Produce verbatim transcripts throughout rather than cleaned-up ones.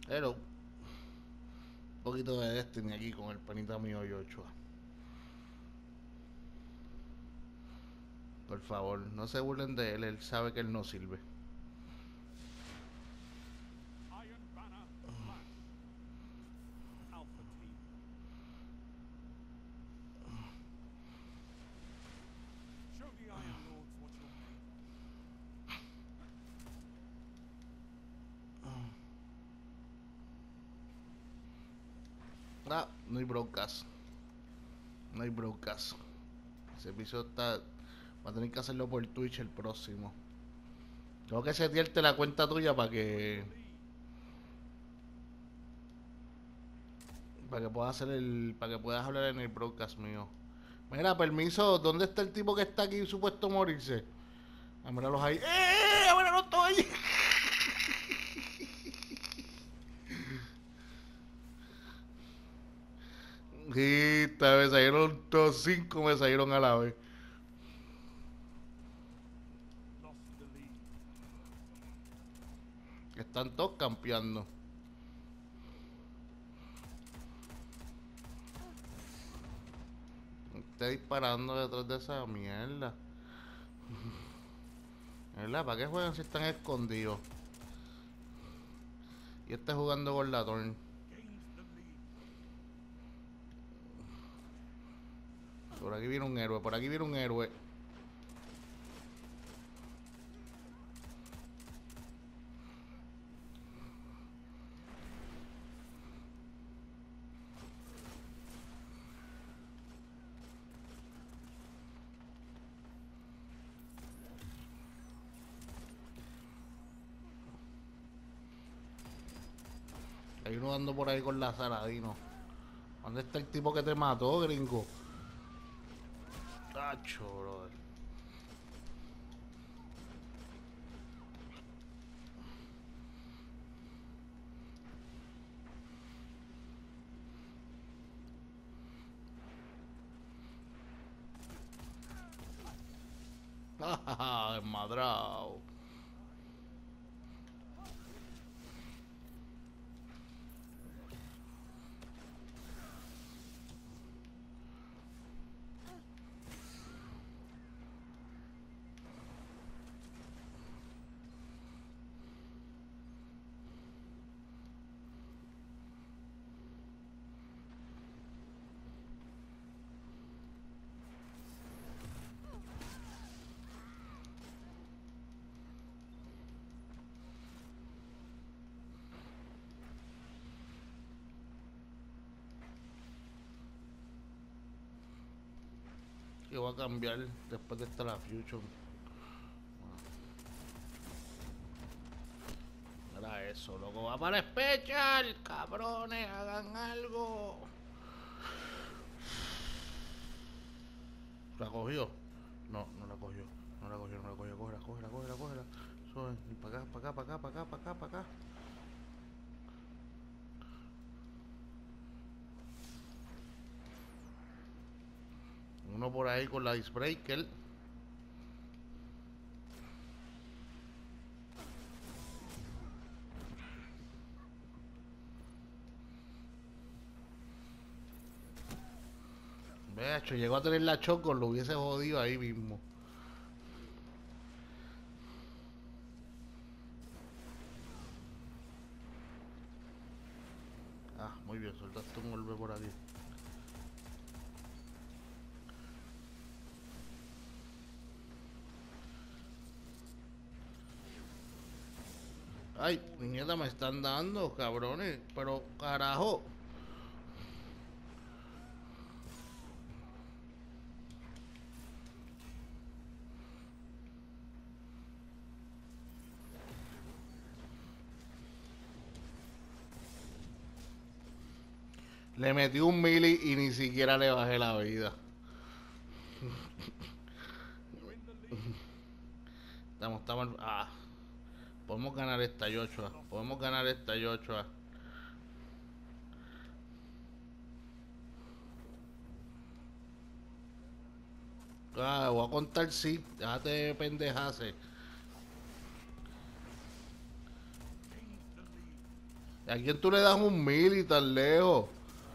Pero un poquito de Destiny aquí con el panita mío Yochoa. Por favor, no se burlen de él, él sabe que él no sirve. Iron Banner Black. Alpha Team. Show the Iron Lords what you're made of. Ah, no hay broadcast. No hay broadcast. Ese episodio está. Va a tener que hacerlo por Twitch el próximo. Tengo que setearte la cuenta tuya para que. Join the league. Para que puedas hacer el. Para que puedas hablar en el broadcast mío. Mira, permiso, ¿dónde está el tipo que está aquí supuesto a morirse? Ah, míralos ahí. ¡Eh! ¡Ahora no estoy! Sí, esta vez salieron todos cinco, me salieron a la vez. Lost the lead. Están todos campeando. Está disparando detrás de esa mierda. ¿Verdad? ¿Para qué juegan si están escondidos? Y este jugando con la torn. Gained the lead. Por aquí viene un héroe, por aquí viene un héroe. Hay uno dando por ahí con la Saladino. ¿Dónde está el tipo que te mató, gringo? Tacho, brother. Desmadrado. Que voy a cambiar después de esta la Fusion. Era eso, loco. Va para Special. Cabrones, hagan algo. ¿La cogió? No, no la cogió. No la cogió, no la cogió. Cógela, cógela, cógela, cógela. Sube. Y para acá, para acá, para acá, para acá, para acá, para acá. Uno por ahí con la Icebreaker. De hecho, llegó a tener la Choco, lo hubiese jodido ahí mismo. Ah, muy bien, soltaste un golpe por aquí. Ay, nieta, me están dando, cabrones. Pero, carajo. Le metí un mili y ni siquiera le bajé la vida. You're in the lead. Estamos, estamos. Ah, podemos ganar esta Yochoa. Lost the Podemos lead. ganar esta Yochoa. Ah, voy a contar sí. Déjate de pendejarse. Gained the lead. ¿A quién tú le das un mili tan lejos?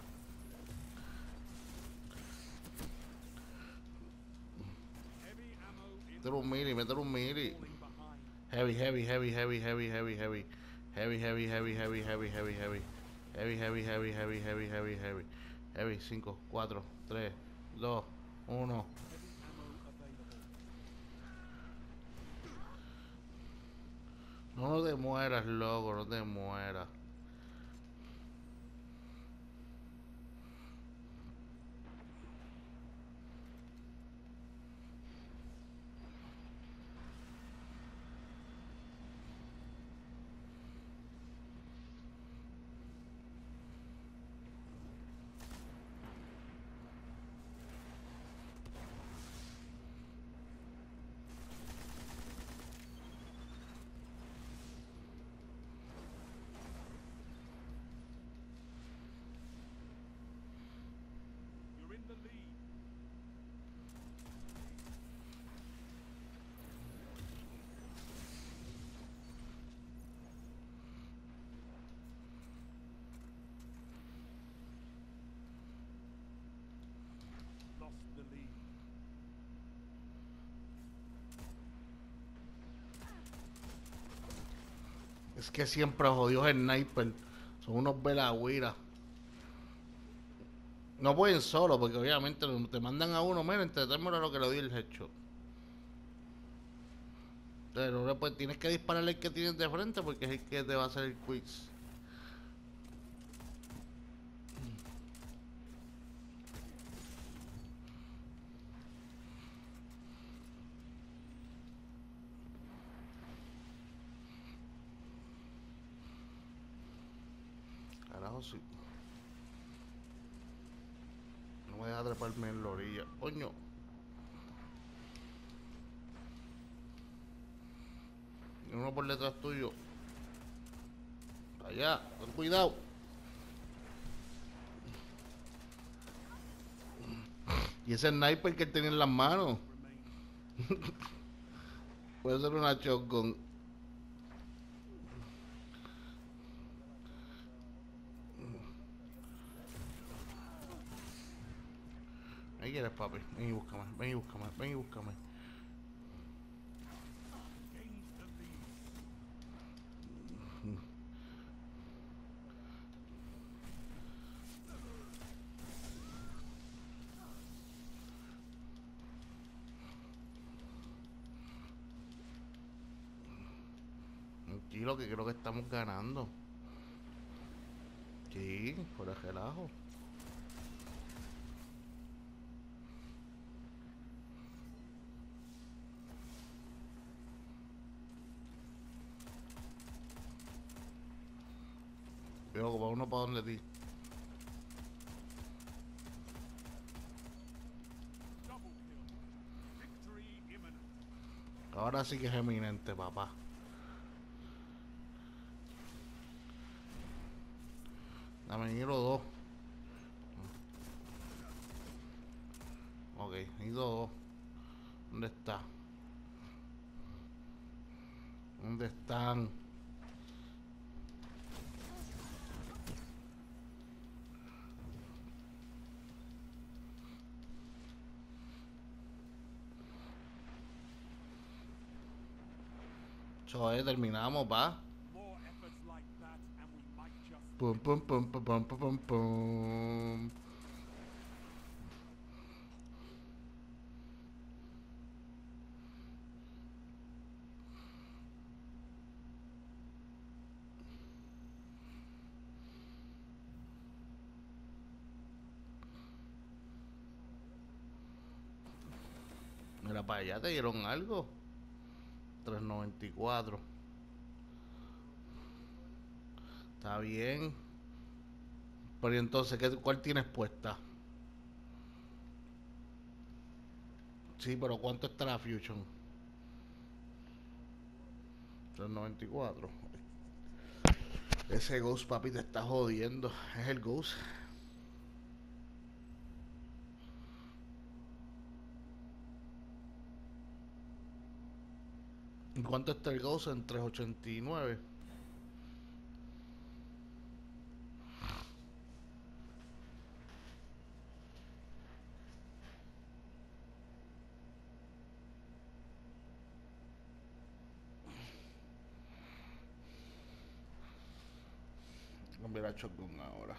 Heavy ammo Métele un mili, métele un mili. falling behind. Heavy, heavy, heavy, heavy, heavy, heavy, heavy. Heavy, heavy, heavy, heavy, heavy, heavy, heavy. Heavy, heavy, heavy, heavy, heavy, heavy, heavy. Heavy, cinco, cuatro, tres, dos, uno. Heavy ammo available. No, no te mueras, loco, no te mueras. You're in the lead. Lost the lead. Es que siempre jodidos sniper. Son unos velagüiras. No pueden solo, porque obviamente te mandan a uno, miren, te lo que le dio el hecho. Entonces, no le puedes- tienes que dispararle al que tienes de frente porque es el que te va a hacer el quiz. Carajo, sí. No me deja treparme en la orilla. Coño. Y uno por detrás tuyo. Allá, ten cuidado. Y ese sniper que él tenía en las manos. Remaining. Puede ser una shotgun. Ahí quieres, papi. Ven y búscame, ven y búscame, ven y búscame. Gained the lead. Tranquilo, que creo que estamos ganando. Sí, por el relajo. Pero va uno para donde ti. Double kill. Victory imminent. Ahora sí que es eminente, papá. Dame hilo dos. Ok, hilo dos. ¿Dónde está? ¿Dónde están? Eso es, terminamos, pa. More efforts like that, and we might just. Pum, pum, pum, pum, pum, pum, pum, pum. Mira, para allá te dieron algo. tres noventa y cuatro. Está bien. Pero ¿y entonces, ¿qué, cuál tienes puesta? Sí, pero ¿cuánto está la Fusion? tres noventa y cuatro. Ese Ghost, papi, te está jodiendo. Es el Ghost. ¿En cuánto está el Ghost? En tres ochenta y nueve. cambiar a shotgun ahora.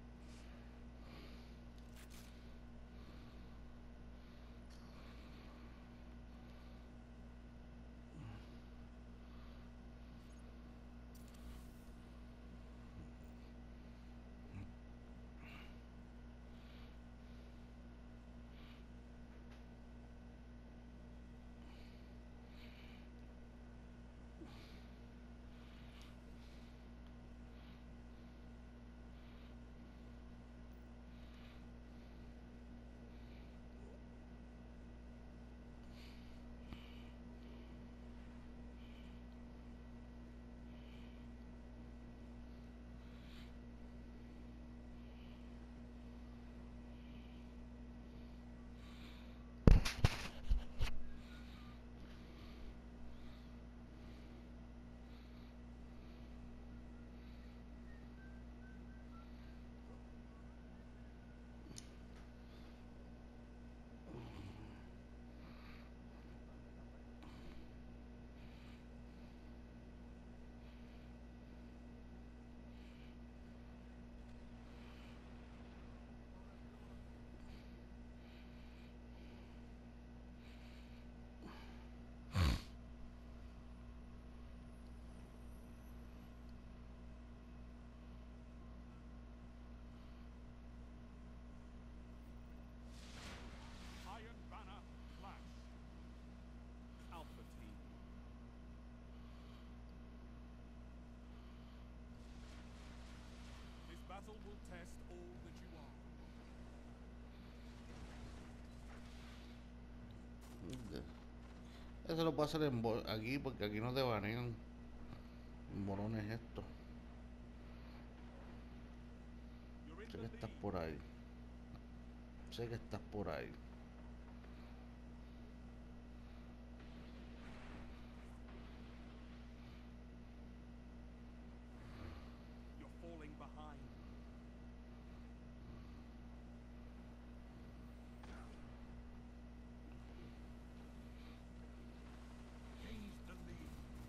Iron Banner Flash. Alpha Team. This battle will test all that you are. Eso lo puedo hacer en bo- aquí porque aquí no te banean. Morones esto. You're in Sé the que estás lead. por ahí. Sé que estás por ahí. You're falling behind. Gains the lead.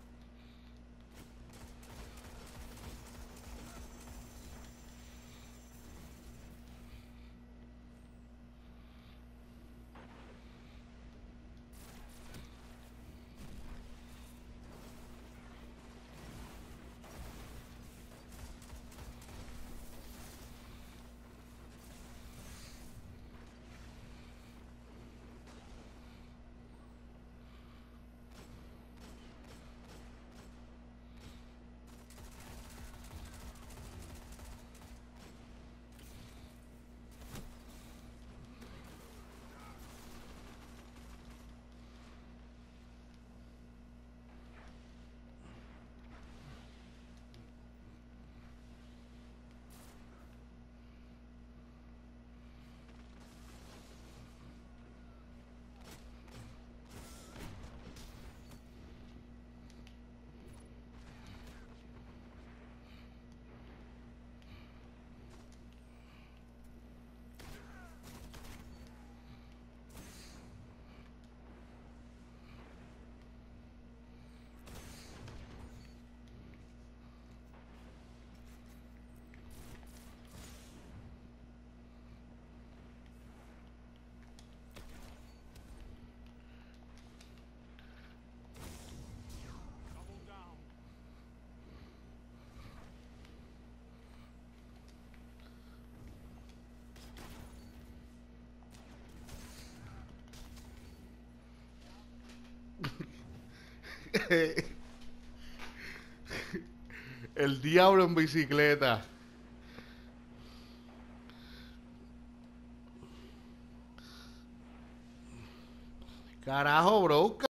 Double down. El diablo en bicicleta. Carajo, bro.